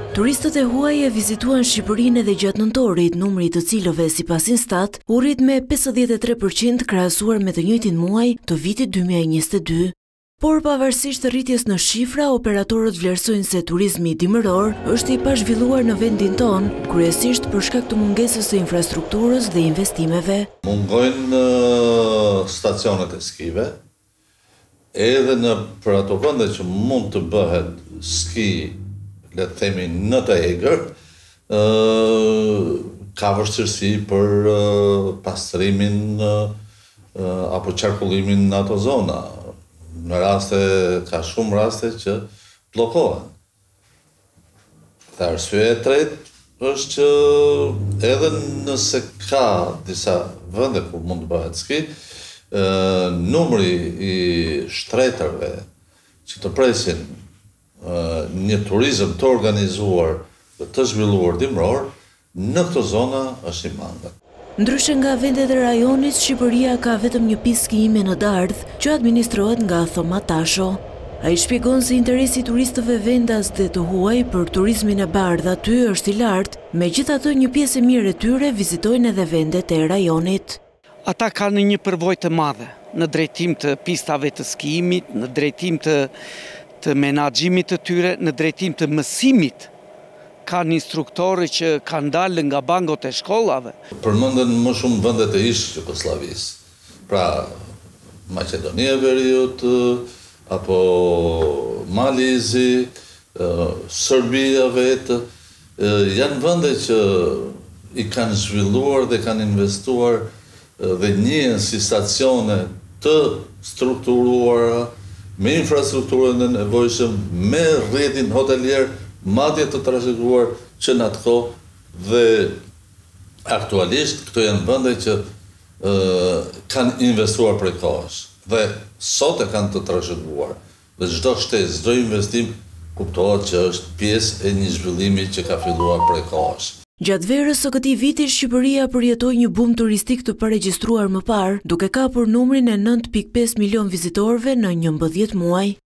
Turistët e huaj e vizituan Shqipërinë edhe gjatë nëntorit, numri të cilëve sipas Instat u rrit me 53% krahasuar me të njëjtin muaj të vitit 2022. Por pavarësisht të rritjes në shifra, operatorët vlerësojnë se turizmi dimëror është i pazhvilluar në vendin ton, kryesisht për shkak të mungesës së infrastrukturës dhe investimeve. Mungojnë stacionet e skive, edhe në për ato vende që mund të bëhet ski, le të themi në të egër, ka vështirësi për pastrimin apo qarkullimin në ato zona. Në raste, ka shumë raste që bllokohen. Arsye e tretë është që edhe nëse ka disa vende ku mund të bëhet ski, numri i shtretërve që të presin një turizëm të organizuar dhe të zhvilluar dimror, në këto zona është i mangët. Ndryshe nga vendet e rajonit, Shqipëria ka vetëm një pistë skijimi në Dardh, që administrohet nga Thoma Tasho. Ai shpjegon se interesi i turistëve vendas dhe të huaj për turizmin e bardhë aty është i lartë, megjithatë një pjesë e mirë e tyre vizitojnë edhe vendet e rajonit. Ata kanë një përvojë të madhe në drejtim të pistave të skijimit, në drejtim të menaxhimit të tyre, në drejtim të mësimit. Kanë instruktorë që kanë dalë nga bangot e shkollave. Përmenden më shumë vendet e ish Jugosllavisë, pra Maqedonia e Veriut, apo Malizi, Serbia vetë, janë vende që i kanë zhvilluar dhe kanë investuar dhe njihen si stacione të strukturuara, me infrastrukturën e nevojshëm, me rrjetin hotelier, madje të trashëguar që në atë kohë dhe aktualisht këto janë vende që kanë investuar prej kohës dhe sot e kanë të trashëguar dhe çdo shtesë, çdo investim kuptohet që është pjesë e një zhvillimi që ka filluar prej kohës. Gjatë verës së këtij viti, Shqipëria përjetoi një bum turistik të paregjistruar më parë, duke kapur numrin e 9.5 milion vizitorëve në 11 muaj.